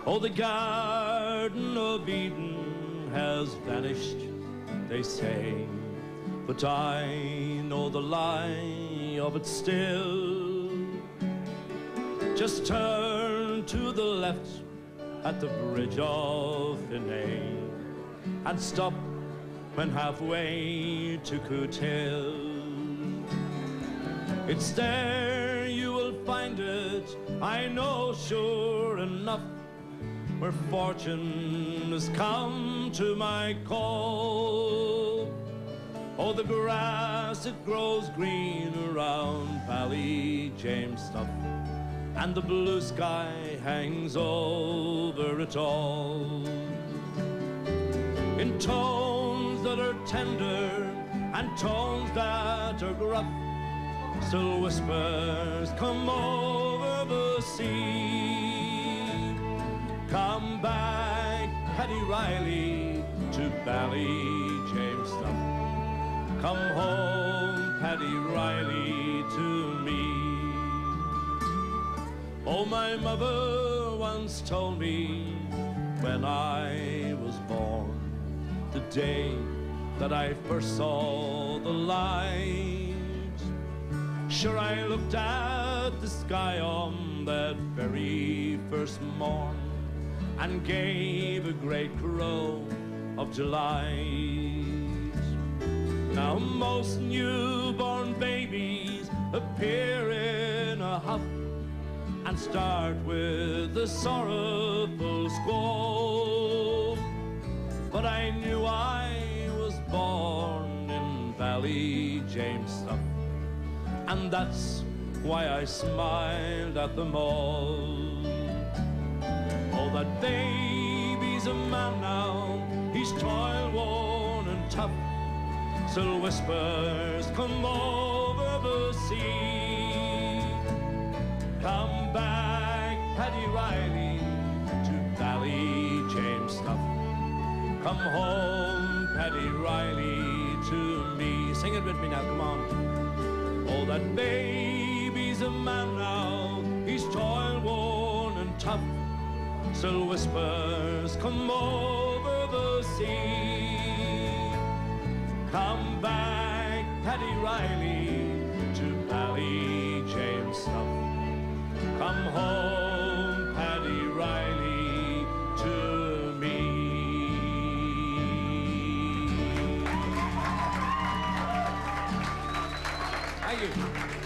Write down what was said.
Oh, the Garden of Eden has vanished, they say, but I know the lie of it still. Just turn to the left at the bridge of Finay and stop when halfway to Coot Hill. It's there you will find it, I know sure enough, where fortune has come to my call. Oh, the grass, it grows green around Valley James stuff, and the blue sky hangs over it all. In tones that are tender and tones that are gruff, still whispers come over the sea. Come back, Paddy Reilly, to Valley James stuff. Come home, Paddy Reilly, to me. Oh, my mother once told me when I was born, the day that I first saw the light. Sure, I looked at the sky on that very first morn and gave a great crow of delight. Now most newborn babies appear in a huff and start with a sorrowful squall, but I knew I was born in Valley James stuff, and that's why I smiled at them all. Oh, that baby's a man now, he's toil-worn and tough, still whispers come over the sea. Come back, Paddy Reilly, to Valley James stuff. Come home, Paddy Reilly, to me. Sing it with me now, come on. Oh, that baby's a man now, he's toil-worn and tough, still whispers come over the sea. Come back, Paddy Reilly, to Valley James stuff. Come home, Paddy Reilly, to me. Thank you.